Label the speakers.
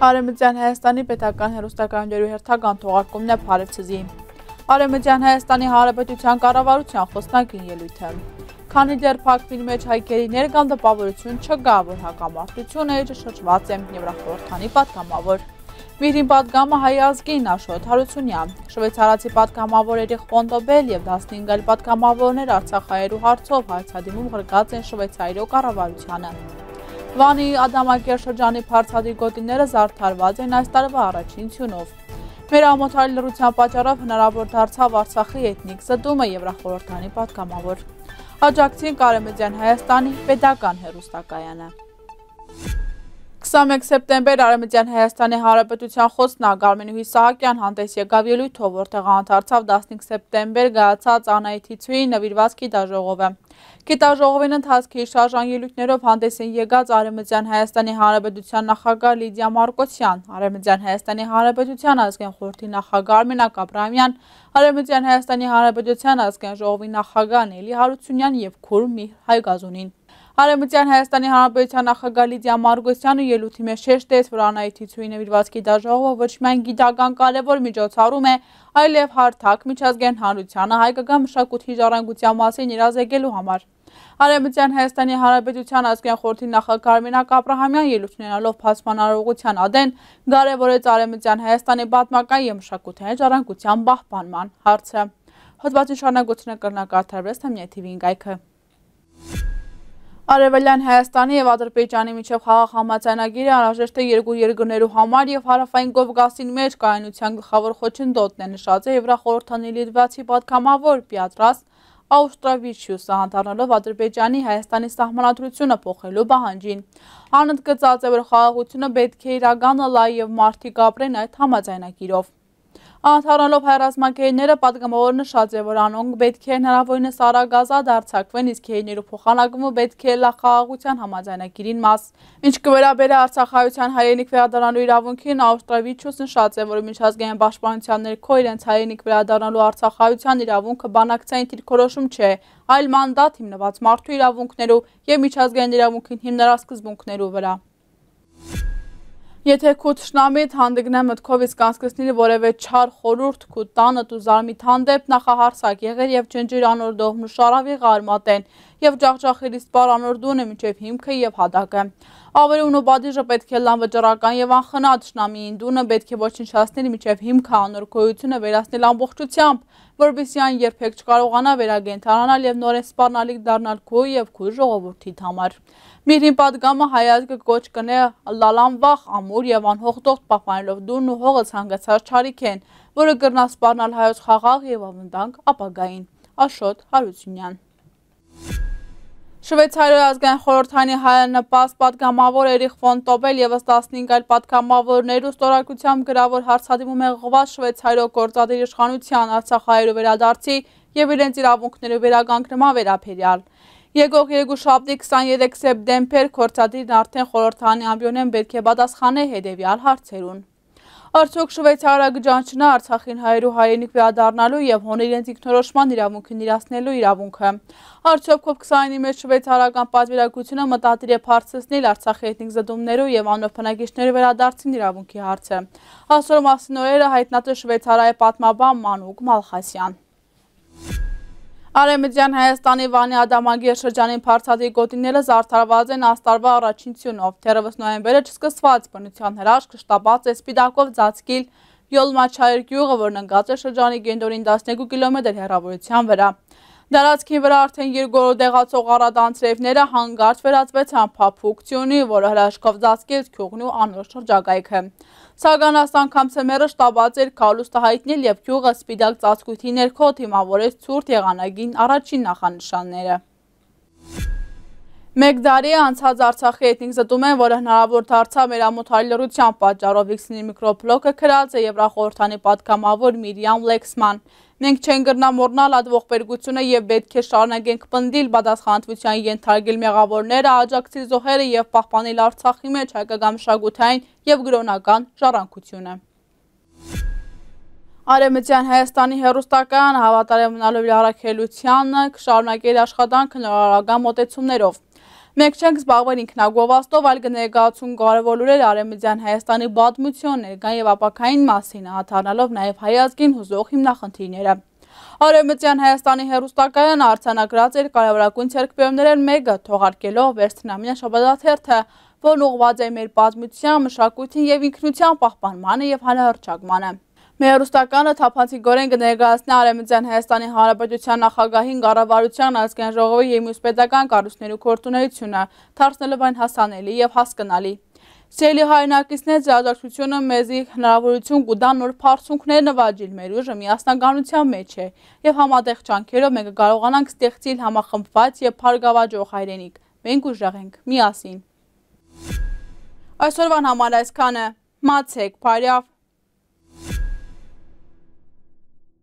Speaker 1: Արևմտյան Հայաստանի պետական հեռուստակայանների հերթական թողարկումն է Փարեվցզի։ Արևմտյան Հայաստանի Հանրապետության կառավարության խոսնակին ելույթը։ Քանի դեռ փակվի մեջ հայկերի ներկան տպավորություն չկա, որ հակամարտությունը շրջված է Եվրախորհրդանի պատգամավոր։ Միրին պատգամը հայ ազգին Աշոտ Հարությունյան, շվեյցարացի պատգամավոր Էրիխ Ֆոնտոբել և 15 այլ պատգամավորներ Արցախայերու հարցով հայցադիմում ղրկած են Շվեյցարիո կառավարությանը։ Վանի Ադամակեր շրջանի փարցադիր գոտիները զարդարված են այս տարվա առաջին թյունով։ Մեր ամոթարի լռության պատճառով հնարավոր դարձավ Արցախի էթնիկ զտումը Եվրախորհրդանի պատգամավոր։ Աջակցին Արևմտյան Հայաստանի պետական հեռուստակայանը։ 21 սեպտեմբեր Արևմտյան Հայաստանի Հանրապետության խոսնակ Արմենուհի Սահակյան հանդես եկավ ելույթով, որտեղ անդրադարձավ 15 սեպտեմբեր գայացած Անահիտիցուի նվիրված գիտաժողովը։ Գիտաժողովին ընթացքի շարժան ելույթներով հանդես են եկած Արևմտյան Հայաստանի Հանրապետության նախագահ Լիդիա Մարկոսյան, Արևմտյան Հայաստանի Հանրապետության ազգային խորհրդի նախագահ Արմենակ Աբրահամյան, Արևմտյան Հայաստանի Հանրապետության ազգային ժողովի նախագահ Նելի Հարությունյան և քուր Միհր Հայգազունին։ Արևմտյան Հայաստանի Հանրապետության նախագահ Լիդիա Մարկոսյանը ելույթի մեջ շեշտեց, որ Անահիտիցուի նվիրված գիտաժողովը ոչ միայն գիտական կարևոր միջոցառում է, այլև հարթակ միջազգային հանրությանը հայկական մշակույթի ժառանգության մասին իրազեկելու համար։ Արևմտյան Հայաստանի Հանրապետության ազգային խորհրդի նախագահ Արմենակ Աբրահամյան ելույթներով փաստման արարողության ադեն կարևորեց Արևմտյան Հայաստանի պատմական և մշակութային ժառանգության պահպանման հարցը։ Հոդվածի շարունակությունը կրնակարդարվեց Թեմնյա TV-ին կայքը։ Արևելյան Հայաստանի և Ադրբեջանի միջև խաղաղ համաձայնագիրը անհրաժեշտ է երկու երկրներու համար և Հարավային Կովկասի մեջ կայունության գլխավոր խոչընդոտն է, նշած է Եվրախորհրդանի լիդվածի պատգամավոր Պիատրաս Աուստրավիչիուսը, անդառնալով Ադրբեջանի Հայաստանի սահմանադրությունը փոխելու պահանջին։ Անընդգծած է, որ խաղաղությունը պետք է իրականանա և մարդիկ ապրեն այդ համաձայնագիրով։ Անդառնալով հայրազմակերիները պատգամավոր նշած է, որ անոնք պետք է հնարավորինս արագ ազատ արձակվեն, իսկ գերիներու փոխանակումը պետք է լա խաղաղության համաձայնագիրին մաս։ Ինչ կվերաբերե Արցախայության հայրենիք վերադառնալու իրավունքին, Աուստրավիչիուս նշած է, որ միջազգային պաշտպանության ներքո իրենց հայրենիք վերադառնալու Արցախայության իրավունքը բանակցային դիրքորոշում չէ, այլ մանդատ հիմնված մարդու իրավունքներու և միջազգային իրավունքին հիմնված սկզբունքներու վրա։ Եթե քու թշնամիդ հանդգնե մտքով իսկ անցկացնի որևէ չար խորհուրդ քու տանդ ու զարմիդ հանդեպ նախահարցակ եղեր և ջնջիր անոր դողմն ու շարավի արմատեն և ջախջախիր իսպար անոր դունը մինչև հիմքը և հատակը։ Ավերուն ու պատիժը պետք է լան վճռական և անխնա թշնամիին դունը պետք է ոչնչացնել մինչև հիմքը անոր գոյությունը վերացնել ամբողջությամբ, որպեսզի այն երբեք չկարողանա վերագենթանալ և նորեն սպառնալիք դառնալ քու և քու ժողովուրդիդ համար։ Միրին պատգամը հայ ազգը կոչ կնե լալանվախ, ամուր և անհողդողտ պահպանելով դունն ու հողը ցանկացած չարիք են, որը կրնա սպառնալ հայոց խաղաղ և ավանդակ ապագային։ Աշոտ Հարությունյան։ Շվեյցարիոյի ազգային խորհրդանի հայանպաստ պատգամավոր Էրիխ Ֆոնտոբել ևս 15 այլ պատգամավորներու ստորագրությամբ գրավոր հարցադիմում է ղղված Շվեյցարիո գործադիր իշխանության Արցախայերու վերադարձի և իրենց իրավունքներու վերականգնման վերաբերյալ։ Եկող երկուշաբթի 23 սեպտեմբեր գործադիրն արդեն խորհրդանի ամբիոնեն պետք է պատասխանե հետևյալ հարցերուն։ Արդյոք Շվեյցարիա կճանչնա Արցախին հայերու հայրենիք վերադառնալու և հոն իրենց ինքնորոշման իրավունքին իրացնելու իրավունքը։ Արդյոք COP29-ի մեջ շվեյցարական պատվիրակությունը մտադիր է բարձրացնել Արցախի էթնիկ զտումներու և անոր բնակիչներու վերադարձին իրավունքի հարցը։ Այսօր մասին օրերը հայտնած է Շվեյցարիայի պատմաբան Մանուկ Մալխասյան։ Արևմտյան Հայաստանի Վանի Ադամագեր շրջանի փարցադիր գոտիները զարդարված են այս տարվա առաջին թյունով։ Թերևս նոյեմբերը չսկսված բնության հրաշք շտապած է սպիտակով ծածկիլ Յոլմաչայր գյուղը, որն ընկած է շրջանի կենտրոնին 12 կիլոմետր հեռավորության վրա։ Տարածքի վրա արդեն երկրորդ դեղացող առադանցրևները հանգարց վերածվեցան փափուկ թյունի, որը հրաշքով ծածկեց գյուղն ու անոր շրջակայքը։ Սակայն այս անգամ ցեմերը շտապած էր քալուստը հայտնել և գյուղը սպիտակ ծածկույթի ներքո դիմավորեց ցուրտ եղանակին առաջին նախանշանները։ Մեկ տարի անցած Արցախի էթնիկ զտում են, որը հնարավոր դարձավ մեր ամոթարի լռության պատճառով X-ի միկրոբլոկը գրած է Եվրախորհրդանի պատգամավոր Միրիամ Լեքսման։ Մենք չենք կրնա մոռանալ այդ ողբերգությունը և պետք է շարունակենք պնդել պատասխանատվության ենթարկել մեղավորները, աջակցել զոհերը և պահպանել Արցախի մեջ հայկական մշակութային և կրոնական ժառանգությունը։ Արևմտյան Հայաստանի հեռուստակայանը հավատարիմ մնալով իր առաքելությանը կշարունակել աշխատանքը նորարարական մոտեցումներով։ Մենք չենք զբաղվել ինքնագովաստով, այլ կներկայացում կարևոր լուրեր Արևմտյան Հայաստանի պատմության, ներկան եւ ապագային մասին, անդրադառնալով նաեւ հայ ազգին հուզող հիմնախնդիրները։ Արևմտյան Հայաստանի հեռուստակայանը արձանագրած իր կարևորագույն ցերկբերումներն մեկը թողարկելով վերջնամյա շաբաթաթերթը, որն ուղղված է մեր պատմության, մշակույթին եւ ինքնության պահպանմանը եւ հանրահռչակմանը։ Մեր հեռուստակայանը թափանցիկորեն կներկայացնի Արևմտյան Հայաստանի Հանրապետության նախագահին, կառավարության, ազգային ժողովի եւ մյուս պետական կառույցների գործունեությունը, դարձնելով այն հասանելի եւ հասկանալի։ Սիրելի հայրենակիցներ, ձեռագրությունը մեզի հնարավորություն կտա նոր բարձունքներ նվաճել, մեր ուժը միասնականության մեջ է եւ համատեղ ջանքերով մենք կարողանանք ստեղծել համախմբված եւ փարգավաճող հայրենիք։ Մենք ուժեղ ենք միասին։ Այսօրվան համար այսքանը։ Մացեք, բարյավ։